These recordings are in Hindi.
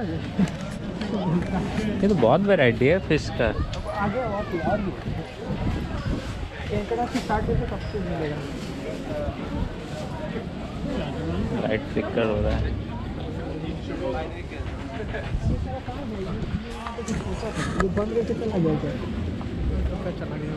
ये तो बहुत वैरायटी है फिश का। आगे और भी केकड़ा की 60 रुपये कब से मिलेगा। लाइट फ्लिकर हो रहा है। ये बंद करके चला गया क्या? चला गया।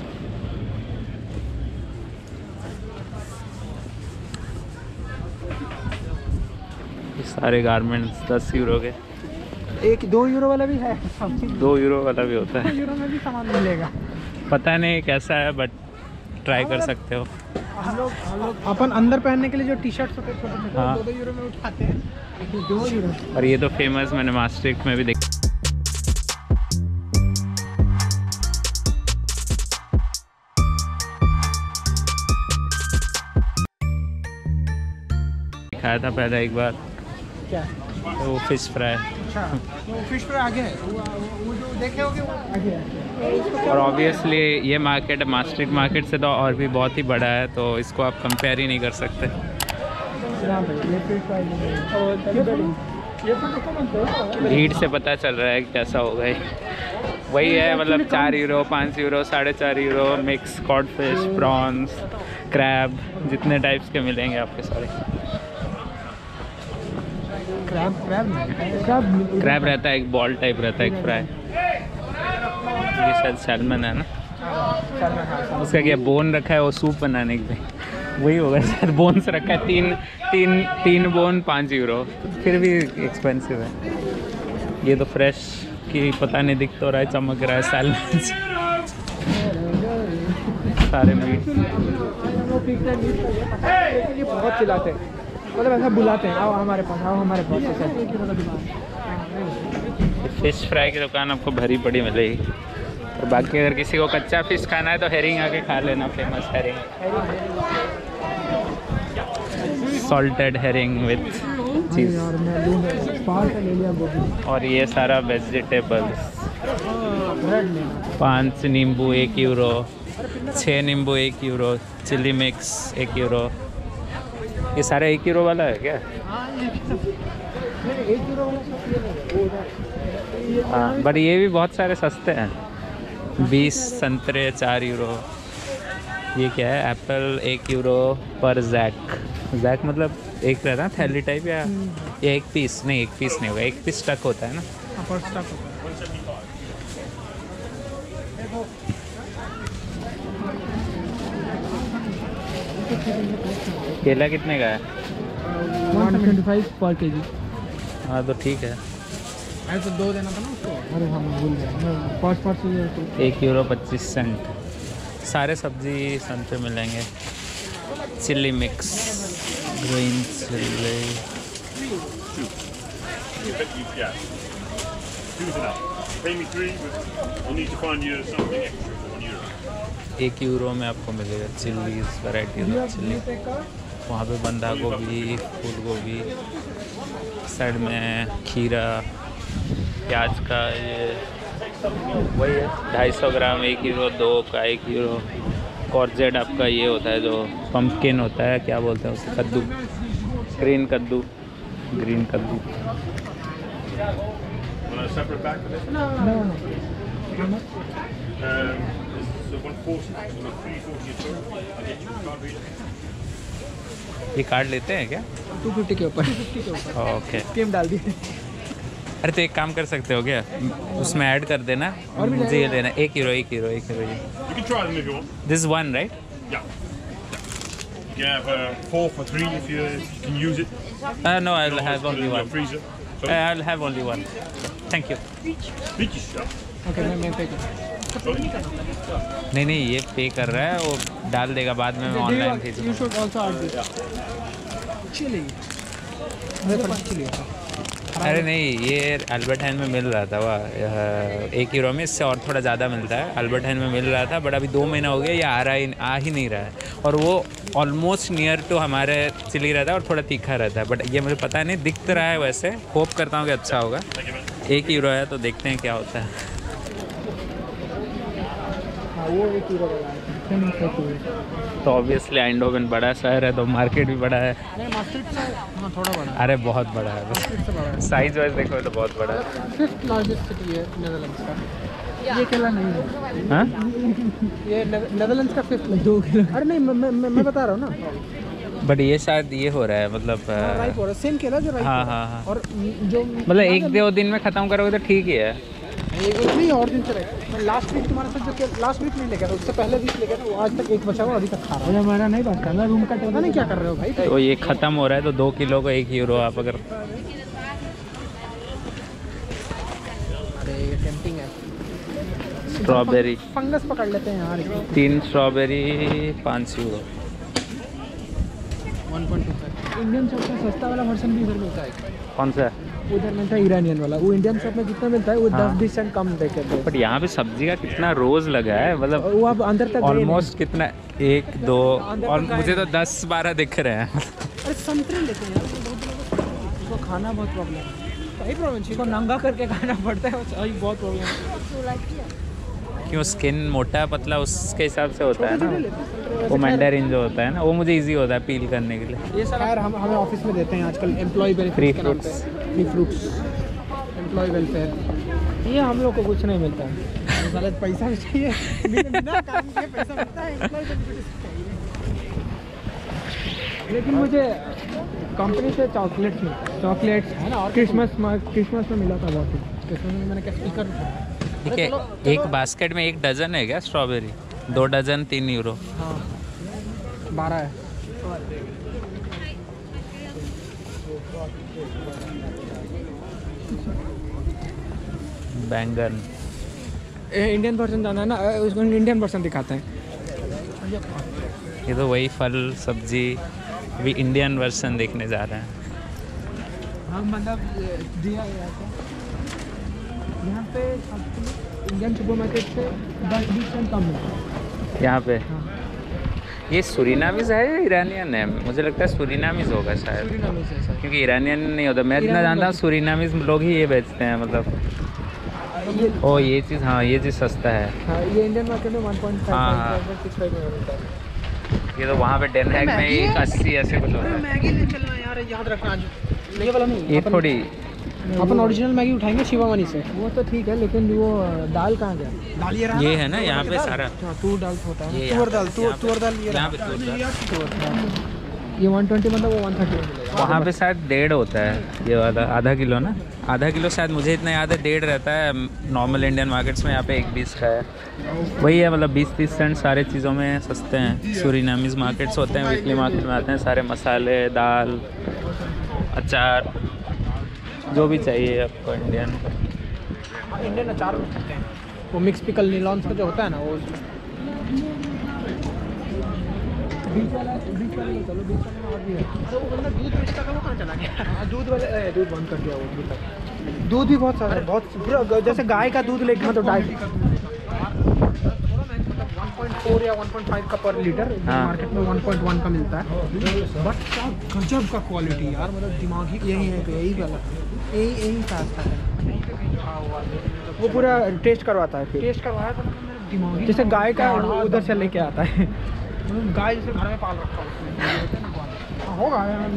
सारे गारमेंट्स 10 यूरो के। 1-2 यूरो वाला भी है, 2 यूरो वाला भी होता है। 2 यूरो में भी सामान मिलेगा। पता नहीं कैसा है बट ट्राई कर सकते हो। हम लोग अपन अंदर पहनने के लिए जो टी शर्ट होते हैं छोटे छोटे, हाँ। 2 यूरो में उठाते हैं, 2 यूरो। और ये तो फेमस, मैंने मास्ट्रिक्ट में भी देखा खाया था पहले एक बार, क्या? तो वो फिश फ्राई। अच्छा, वो फिश फ्राई आगे है, वो जो देखे होगे वो आगे है। और ऑब्वियसली ये मार्केट मास्ट्रिक्ट मार्केट से तो और भी बहुत ही बड़ा है, तो इसको आप कंपेयर ही नहीं कर सकते। भीड़ से पता चल रहा है कि कैसा होगा ये। वही है, मतलब 4 euro, 5 euro, 4.5 euro, mix cod fish, prawns, crab, जितने टाइप्स के मिलेंगे आपके सारे। क्रैब रहता है, एक बॉल टाइप रहता है, एक फ्राई। ये शायद सैल्मन है ना, उसका क्या बोन रखा है वो सूप बनाने के लिए, वही होगा शायद। बोन्स रखा है, तीन बोन 5 यूरो, फिर भी एक्सपेंसिव है। ये तो फ्रेश की पता नहीं, दिख तो रहा है, चमक रहा है सैल्मन सारे मीट। बहुत चिल्लाते हैं, मतलब ऐसा बुलाते हैं, आओ हमारे पास, आओ हमारे पास। फिश फ्राई की दुकान आपको भरी पड़ी मिलेगी। और बाकी अगर किसी को कच्चा फिश खाना है तो हेरिंग आके खा लेना, famous herring, salted herring with cheese. और ये सारा वेजिटेबल्स, 5 नींबू 1 यूरो, 6 नींबू 1 यूरो, चिली मिक्स 1 यूरो। ये सारा 1 यूरो वाला है क्या? हाँ, बट ये भी बहुत सारे सस्ते हैं। 20 संतरे 4 यूरो। ये क्या है? एप्पल 1 यूरो पर जैक। जैक मतलब एक रहता है थैली टाइप, या ये एक पीस नहीं होगा, एक पीस स्टक होता है ना। केला कितने का है? 125 पर केजी। हाँ तो ठीक है। तो 2 देना था ना उसको। अरे हम भूल गए, 5 चाहिए। 1 यूरो 25 सेंट। सारे सब्जी संतरे मिलेंगे। Chilli mix, green chilli. 1 euro में आपको मिलेगा चिल्लीज, वैरायटी ऑफ चिल्ली। वहाँ पे बंधा गोभी, फूल गोभी, साइड में खीरा, प्याज का ये वही है 250 ग्राम 1 यूरो, 2 का 1 यूरो। कॉर्जेट आपका ये होता है जो पम्पकिन होता है, क्या बोलते हैं उसे, कद्दू, ग्रीन कद्दू। ये कार्ड लेते हैं क्या? 250 के ऊपर। ओके, स्कीम डाल दी। अरे तो एक काम कर सकते हो क्या, उसमें ऐड कर देना, मुझे ये लेना 1 euro. This one right? You have 4 for 3 if you can use it. No, I'll have only one. Freezer. I'll have only one. Thank you. Peaches, yeah. Okay, मैं पे कर। नहीं ये पे कर रहा है, वो डाल देगा बाद में, मैं ऑनलाइन भेज You should also add this. Chili. मेरे पास चिली है। अरे नहीं, ये अल्बर्ट हाइन में मिल रहा था, वह 1 यूरो में, इससे और थोड़ा ज़्यादा मिलता है। अल्बर्ट हाइन में मिल रहा था, बट अभी 2 महीना हो गया ये आ ही नहीं रहा है। और वो ऑलमोस्ट नियर टू हमारे चिली रहता है और थोड़ा तीखा रहता है, बट ये मुझे पता नहीं, दिख तो रहा है वैसे। होप करता हूँ कि अच्छा होगा। 1 यूरो है तो देखते हैं क्या होता है। हाँ, वो 1 यूरो वाला है। तो ऑब्वियसली आइंडहोवन बड़ा शहर है तो मार्केट भी बड़ा है। नहीं मास्ट्रिक्ट से हाँ थोड़ा बड़ा है। अरे बहुत बड़ा है, मास्ट्रिक्ट से बड़ा है। साइज वाइज देखो तो बहुत बड़ा है। 5th लार्जेस्ट सिटी है नेदरलैंड्स का। ये अकेला नहीं है। हाँ ये नेदरलैंड्स का 5th 2 किलो। अरे नहीं मैं बता रहा हूँ ना। बट ये शायद ये हो रहा है मतलब राइप हो रहा है सेम केला जो राइप हाँ हाँ हाँ, और जो मतलब 1-2 दिन में ख़त्म करोगे तो ठीक ही है। एक नहीं और दिन चलेगा। मैं लास्ट वीक तुम्हारे साथ जो लास्ट वीक नहीं लेकर उससे पहले वीक लेकर वो आज तक एक बचा हुआ अभी तक खा रहा हूँ। हमारा नहीं बचता मैं रूम का पता नहीं क्या कर रहे हो भाई। तो ये ख़त्म हो रहा है तो 2 किलो को 1 यूरो आप अगर अरे ये टेम्पटिंग है। स्ट्रॉबेरी फंगस पकड़ लेते हैं यार। 3 स्ट्रॉबेरी 5 यूरो। 1.25 इंडियन शॉप में सस्ता वाला वर्जन भी इधर मिलता है। कौन सा? उधर मिलता है ईरानियन वाला। वो इंडियन शॉप में जितना मिलता है वो हाँ। 10-20 सेंट कम देते हैं। बट यहाँ पे सब्जी का कितना रोज लगा है, मतलब वो अब अंदर तक ऑलमोस्ट कितना 1-2 और मुझे तो 10-12 दिख रहे हैं। अरे संतरे लेते हैं यार। उसको खाना बहुत प्रॉब्लम है। सही प्रॉब्लम है। इसको नंगा करके खाना पड़ता है। सही बहुत प्रॉब्लम है। क्यों स्किन मोटा पतला उसके हिसाब से होता है ना। वो मैंडेरिन जो होता है ना वो मुझे इजी होता है पील करने के लिए। ये सब यार हमें ऑफिस में देते हैं आजकल एम्प्लॉय बेनिफिट Free के नाम पे। Free fruits employ welfare. ये हम लोग को कुछ नहीं मिलता है। गलत पैसा भी चाहिए बिना काम के पैसा मिलता है। एम्प्लॉय बेनिफिट चाहिए। लेकिन मुझे कंपनी से चॉकलेट्स मिलता है। चॉकलेट्स है ना। और क्रिसमस में मिला था बहुत। क्रिसमस में मैंने क्या स्पीकर ठीक है। एक बास्केट में 1 डजन है क्या स्ट्रॉबेरी? 2 dozen 3 euro. हाँ 12 है। बैंगन इंडियन वर्जन जाना है ना उसको इंडियन वर्जन दिखाते हैं। ये तो वही फल सब्जी भी इंडियन वर्जन देखने जा रहे हैं। हाँ मतलब दिया गया था यहाँ पे इंडियन सुपरमार्केट से 10-20 सेंट कम मिलता है यहाँ पे। हाँ। ये सुरीनामीज है या ईरानियन है? मुझे लगता है सुरीनामीज होगा शायद, सूरीनामीज है सर। क्योंकि ईरानियन नहीं होता। मैं इतना जानता हूँ सुरीनामीज लोग ही ये बेचते हैं मतलब। ये ओ ये चीज़, हाँ ये चीज़ सस्ता है। हाँ ये इंडियन मार्केट में 1.5 हाँ। 1.65 में मिलता है। ये तो वहाँ पे डेन हैग में मैगी है? 80 ऐसे कुछ होता है। मैगी ले चलना यार याद रखना आज। ये वाला नहीं ये थोड़ी अपन ओरिजिनल मैगी उठाएंगे शिवामणि से। वो तो ठीक है लेकिन वो दाल कहाँ गया? दाल ये रहा ये ना? है ना यहाँ पे सारा। हाँ तूर दाल होता है। ये तुअर दाल यहाँ तुअर दाल ये यहाँ पे रहा। तुअर दाल। ये 120 मतलब वो 130 में मिलेगा। वहाँ पे शायद 1.5 होता है ये वाला। आधा किलो ना, आधा किलो शायद मुझे इतना याद है 1.5 रहता है नॉर्मल इंडियन मार्केट्स में। यहाँ पे 1.20 का है। वही है मतलब 20-30 सेंट सारे चीज़ों में सस्ते हैं। सूरीनामीज मार्केट्स होते हैं, वीकली मार्केट में आते हैं सारे मसाले, दाल, अचार, जो भी चाहिए आपको इंडियन। इंडियन अचार में खाते हैं वो मिक्स पिकल नीलॉन्स का जो होता है ना वो। बीच वाला चलो बीच वाले में और भी है। तो वो बंदा दूध बेचता था वो कहाँ चला गया? दूध वाले दूध बंद कर दिया वो अभी तक। दूध भी बहुत सारा बहुत पूरा जैसे गाय का दूध लेके मतलब 1.4 या 1.5 का पर लीटर। हाँ। मार्केट में 1.1 का मिलता है। बट क्या गजब का क्वालिटी यार, मतलब दिमाग ही यही है यही वाला यही आता है। वो पूरा टेस्ट करवाता है। फिर टेस्ट करवाया तो मेरा दिमाग ही जैसे गाय का उधर से लेके आता है। मतलब गाय जैसे घर में पाल रखा होगा यार।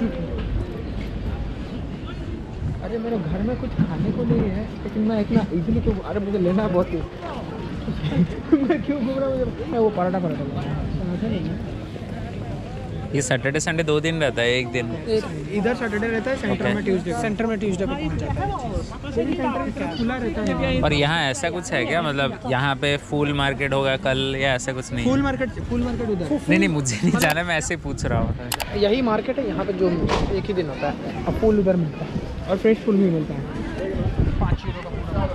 अरे मेरे घर में कुछ खाने को नहीं है लेकिन मैं इतना इजीली क्यों? अरे मुझे लेना बहुत ही मैं क्यों घूम रहा हूँ? मैं वो पराठा समझे नहीं है। ये सैटरडे संडे 2 दिन रहता है, 1 दिन। इधर सैटरडे रहता है, सेंटर Okay. में ट्यूसडे पे पहुंच जाता है। सेंटर खुला रहता है। और यहाँ ऐसा कुछ है क्या, मतलब यहाँ पे फूल मार्केट होगा कल या ऐसा कुछ नहीं? फूल मार्केट उधर नहीं मुझे नहीं जाना, मैं ऐसे ही पूछ रहा हूँ। यही मार्केट है यहाँ पे जो एक ही दिन होता है। अब फूल उधर मिलता है और फ्रेश फूल भी मिलता है। 5 यूरो का पूरा।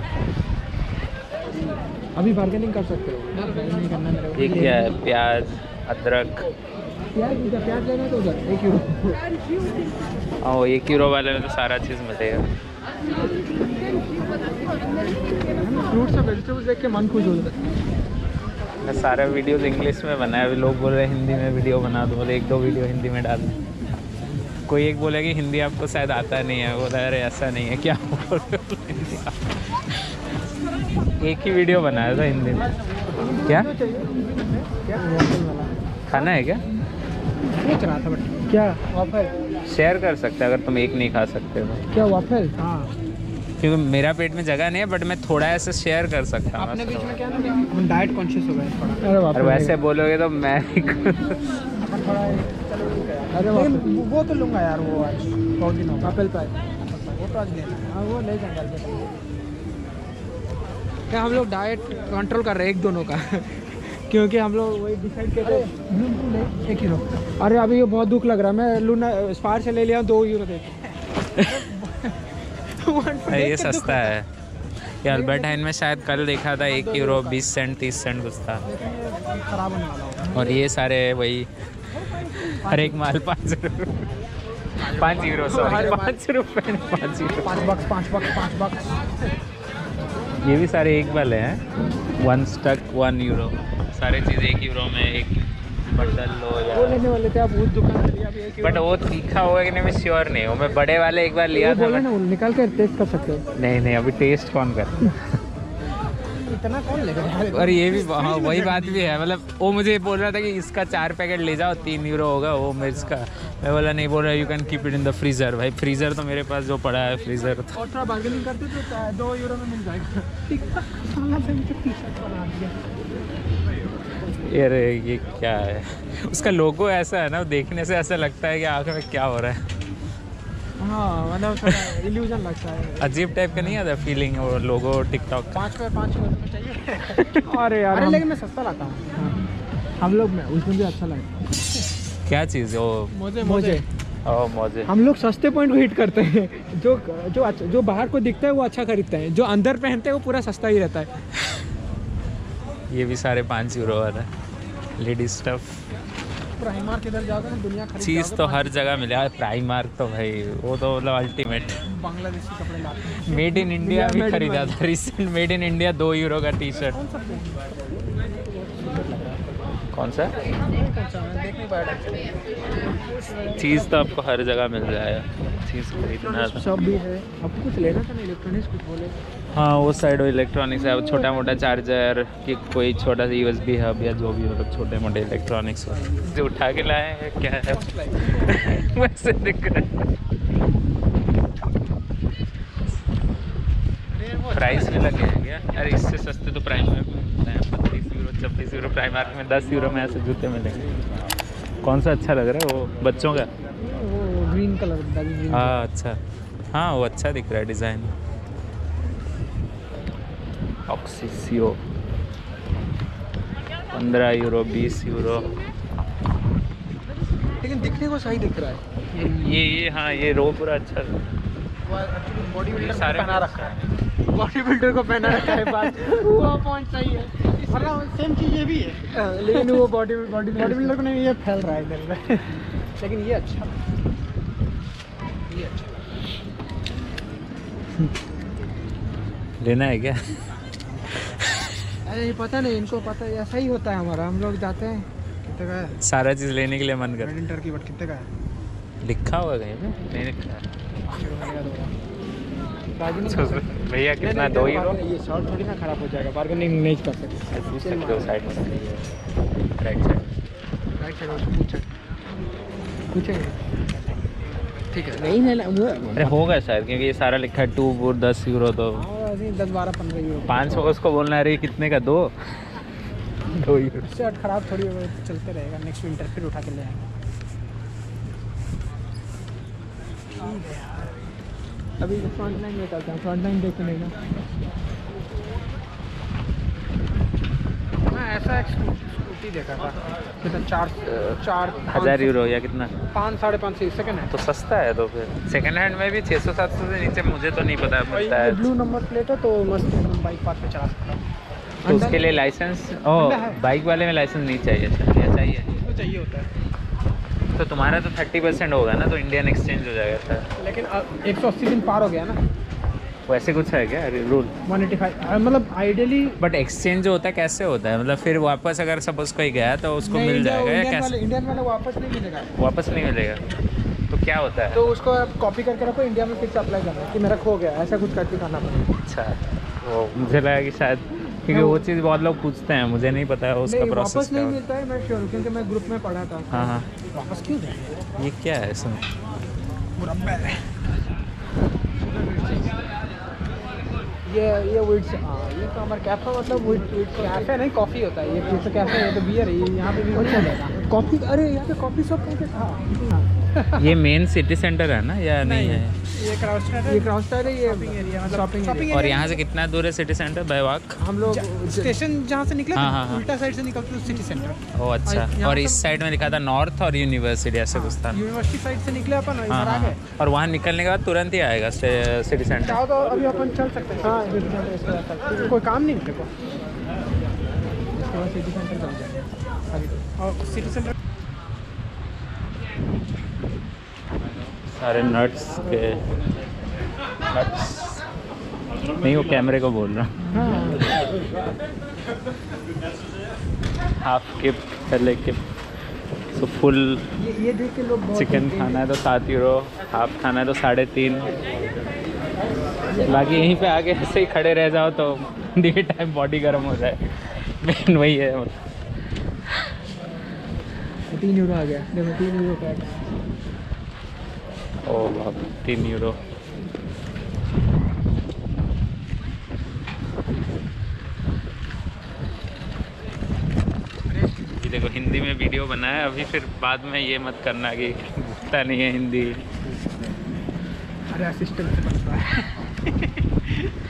अभी बार्गेनिंग कर सकते हो। नहीं करना मेरे को। ये क्या है? प्याज, अदरक। प्याज लेना है तो उधर 1 यूरो। हाँ 1 यूरो वाले में तो सारा चीज़ मिलेगा। फ्रूट्स और वेजिटेबल्स देख के मन खुश हो जाता है। मैं सारा वीडियोस इंग्लिश में बनाया। अभी लोग बोल रहे हैं हिंदी में वीडियो बना दो, बोले 1-2 वीडियो हिंदी में डाल। कोई एक बोले कि हिंदी आपको शायद आता नहीं है, बोला अरे ऐसा नहीं है क्या बोल रहे हो, एक ही वीडियो बनाया था हिंदी में। क्या खाना है क्या? सोच रहा था बट क्या वाफल शेयर कर सकते हैं अगर तुम एक नहीं खा सकते तो। क्या वाफल? हाँ क्योंकि मेरा पेट में जगह नहीं है, बट मैं थोड़ा ऐसे शेयर कर सकता हूँ। अपने बीच में क्या ना हम डाइट कॉन्शियस हो गए थोड़ा। अरे और वैसे बोलोगे तो मैं अरे वो तो लूँगा यार, वो आज बहुत दिन होगा एप्पल पाई, वो तो आज लेना। हाँ वो ले जाएंगे। क्या हम लोग डाइट कंट्रोल कर रहे हैं एक दोनों का क्योंकि हम लोग वही डिसाइड किए थे 1 यूरो। अरे अभी ये बहुत दुख लग रहा है, मैं लूना स्पार से ले लिया 2 यूरो दे ये सस्ता है। ये अल्बर्टाइन में शायद कल देखा था 1 यूरो 20 सेंट 30 सेंट कुछ था। खराब होने वाला होगा। और ये सारे वही हर एक माल 5 यूरो सॉरी 5 रुपये 5 यूरो 5 बक्स। ये भी सारे एक वाले हैं। 1 स्टक 1 यूरो, सारे चीज़ 1 यूरो में एक बंडल लो वो या। लेने वाले थे आप उस दुकान से लिया अभी 1 यूरो। बट वो तीखा होगा कि नहीं मैं श्योर नहीं हूँ। मैं बड़े वाले एक बार लिया था बोले ना निकाल कर टेस्ट कर सकते हो। नहीं अभी टेस्ट कौन कर इतना कौन लेगा? और ये भी हाँ वही बात भी है। मतलब वो मुझे बोल रहा था कि इसका 4 पैकेट ले जाओ 3 यूरो होगा वो मिर्च का। मैं बोला नहीं, बोल रहा you can keep it in the freezer. भाई फ्रीज़र तो मेरे पास जो पड़ा है फ्रीज़र तो। और थोड़ा बार्गेनिंग करते तो 2 यूरो में मिल जाएगा। ठीक है, साला से मुझे टी-शर्ट बना दिया। अरे ये क्या है? उसका लोगो ऐसा है ना, देखने से ऐसा लगता है कि आँख में क्या हो रहा है। हाँ मतलब थोड़ा इल्यूजन लगता है। अजीब टाइप का नहीं आता फीलिंग वो लोगो टिकटॉक का। 5 यूरो में चाहिए। अरे यार लेकिन मैं सस्ता लाता हूँ। हम लोग में उसमें भी अच्छा लगता। क्या चीज़ है वो? मोजे। ओह मोजे। हम लोग सस्ते पॉइंट को हिट करते हैं। जो बाहर को दिखता है वो अच्छा खरीदते हैं, जो अंदर पहनते हैं वो पूरा सस्ता ही रहता है। ये भी सारे 5 यूरो वाला लेडी स्टफ। प्राइमार्क इधर जाओगे ना दुनिया खरीद चीज़ तो हर जगह मिले यार। प्राइमार्क तो भाई वो तो मतलब अल्टीमेट। बांग्लादेशी कपड़े लाते हैं। मेड इन इंडिया भी खरीदा था recent. Made in India 2 euro का टी शर्ट। कौन सा? देख नहीं पाया। चीज़ तो आपको हर जगह मिल जाएगा। चीज़ खरीदना था। सब भी है। आपको कुछ लेना था ना इलेक्ट्रॉनिक्स कुछ बोले? हाँ वो साइड इलेक्ट्रॉनिक्स है। छोटा मोटा चार्जर कि कोई छोटा सा USB हब या जो भी मतलब छोटे मोटे इलेक्ट्रॉनिक्स हो जो उठा के लाए हैं। क्या है वैसे दिख रहा है। प्राइस भी लगे हैं क्या? अरे इससे सस्ते तो प्राइम में मिलते हैं 35 यूरो 26 यूरो। प्राइमार्क में 10 यूरो में ऐसे जूते मिलेंगे। कौन सा अच्छा लग रहा है? वो बच्चों का वो ग्रीन कलर। हाँ अच्छा। हाँ वो अच्छा दिख रहा है डिज़ाइन। ऑक्सीसियो 15 euro 20 euro. लेकिन दिखने को सही दिख रहा है। ये हाँ ये रो पूरा अच्छा बॉडी बिल्डर सारे पहना रखा है। बॉडी बिल्डर को पहना रखा है बात। वो पॉइंट सही है। सेम चीज़ ये भी है लेकिन वो बॉडी बिल्डर को नहीं ये फैल रहा है इधर में। लेकिन ये अच्छा लेना है क्या? अरे पता नहीं इनको पता है ऐसा ही होता है हमारा। हम लोग जाते हैं कितने का है सारा चीज़ लेने के लिए मन कर। मेड इन टर्की बट कितने का है? लिखा हुआ कहीं पे? नहीं लिखा है। भैया कितना? 2 यूरो। ये शॉर्ट थोड़ी ना खराब हो जाएगा, बार्गेनिंग नहीं कर सकते। पूछ सकते हो साइड में राइट साइड। पूछेंगे ठीक है। नहीं लेना अरे होगा शायद क्योंकि ये सारा लिखा है 2 और 10 यूरो तो 10 12 15 यूरो 500 का उसको बोलना है कितने का? 2 यूरो। शर्ट खराब थोड़ी होगा तो चलते रहेगा। नेक्स्ट विंटर फिर उठा के ले आएंगे। अभी फ्रंट लाइन में चलते हैं। फ्रंट लाइन देखने ना मैं ऐसा एक स्कूटी देखा था कितना 4 1000 यूरो या कितना? 5 5.5 सेकंड है तो सस्ता है। तो फिर सेकंड हैंड में भी 600 700 से नीचे मुझे तो नहीं पता मिलता है। ब्लू नंबर प्लेट है तो मस्त बाइक पास पे चला सकता हूँ। तो उसके लिए लाइसेंस बाइक वाले में लाइसेंस नहीं चाहिए? अच्छा या चाहिए? तो चाहिए होता है। तो तुम्हारा तो 30% होगा ना, तो इंडियन एक्सचेंज हो जाएगा सर। लेकिन 180 दिन पार हो गया ना। वैसे कुछ है क्या रूल? 185 मतलब आइडियली। बट एक्सचेंज जो होता है कैसे होता है? मतलब फिर वापस अगर सपोज कोई गया तो उसको मिल जाएगा या कैसे? इंडियन वाले वापस नहीं मिलेगा। वापस नहीं मिलेगा तो क्या होता है? तो उसको आप कॉपी करके रखो, इंडिया में फिर से अप्लाई करना है कि मेरा खो गया, ऐसा कुछ करके करना पड़ेगा। अच्छा वो मुझे लगा कि शायद, क्योंकि वो चीज़ बहुत लोग पूछते हैं, मुझे नहीं पता है उसका नहीं, प्रोसेस वापस क्या नहीं है। मिलता है, मैं श्योर हूँ क्योंकि मैं ग्रुप में पढ़ा था। हाँ हाँ, वापस क्यों दें? ये क्या है इसमें? मुरब्बा है ये वीट्स। हाँ, ये तो हमारा कैफ़े, मतलब वीट्स कैफ़े नहीं, कॉफ़ी होता है ये तो कैफ़े, ये तो बियर है, ये यहाँ पे भी हो जाएगा कॉफ़ी। अरे यहाँ पे कॉफ़ी शॉप कहाँ पे था? ये मेन सिटी सेंटर है ना या नहीं है? ये क्राउस्टर है, ये शॉपिंग एरिया। और यहाँ से कितना दूर है सिटी सेंटर बाय वॉक? हम लोग स्टेशन जहाँ से निकले हाँ, हाँ, हाँ। उल्टा साइड से निकलते तो सिटी सेंटर। ओह अच्छा, यहाँ और से- इस साइड में लिखा था नॉर्थ और यूनिवर्सिटी ऐसे कुछ था। यूनिवर्सिटी साइड से निकले अपन, हाँ इधर आ हाँ, गए। और वहाँ निकलने के बाद तुरंत ही आएगा सिटी सेंटर। चाहो तो अभी अपन चल सकते हैं। हाँ, सिटी सेंटर इसके बाद तक कोई काम नहीं मेरे को, इसके बाद सिटी सेंटर चल जाएंगे अभी। और सिटी सेंटर सारे नट्स के नट्स नहीं, वो कैमरे को बोल रहा हूँ। हाफ किप, पहले किप, तो फुल ये देख के लोग बहुत चिकन खाना है तो 7 यूरो, हाफ खाना है तो 3.5। बाकी यहीं पे आके ऐसे ही खड़े रह जाओ तो डे टाइम बॉडी गर्म हो जाए, मेन वही है। 3 यूरो आ गया, देखो 3 यूरो का। ओ बाप, 3 यूरो। ये देखो हिंदी में वीडियो बनाया अभी, फिर बाद में ये मत करना कि भूलता नहीं है हिंदी। अरे असिस्टेंट से बनता है।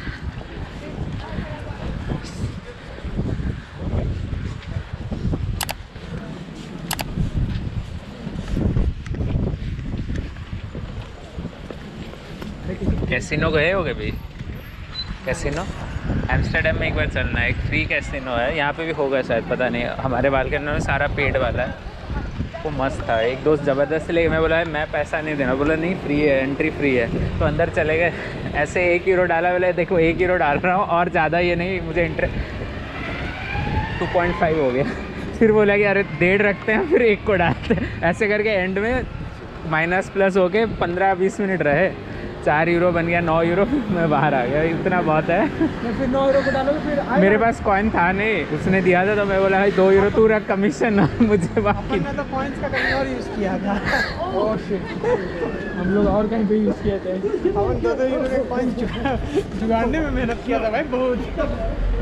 कैसीनो गए होगे भाई? कैसीनो एम्स्टर्डम में एक बार चलना है, एक फ्री कैसीनो है, यहाँ पे भी होगा शायद, पता नहीं। हमारे बालकनी में सारा पेड वाला है, वो मस्त था। एक दोस्त ज़बरदस्ती लेके, मैं बोला मैं पैसा नहीं देना, बोला नहीं फ्री है, एंट्री फ्री है। तो अंदर चले गए, ऐसे 1 यूरो डाला, बोले देखो 1 यूरो डाल रहा हूँ और ज़्यादा ये नहीं, मुझे इंटरेस्ट 2.5 हो गया। फिर बोला कि अरे 1.5 रखते हैं, फिर 1 को डालते हैं, ऐसे करके एंड में माइनस प्लस हो के 15-20 मिनट रहे, 4 यूरो बन गया, 9 यूरो, मैं बाहर आ गया। इतना बहुत है। फिर 9 यूरो को डालोगे फिर मेरे पास कॉइन था नहीं, उसने दिया था, तो मैं बोला भाई 2 यूरो तू रख कमीशन, मुझे बाकी। मैंने तो पॉइंट्स का कहीं और यूज़ किया था। ओह शिट, हम लोग और कहीं पे यूज़ किए थे। अपन 2 यूरो के पॉइंट्स जुगाड़ने में मेहनत किया था भाई बहुत।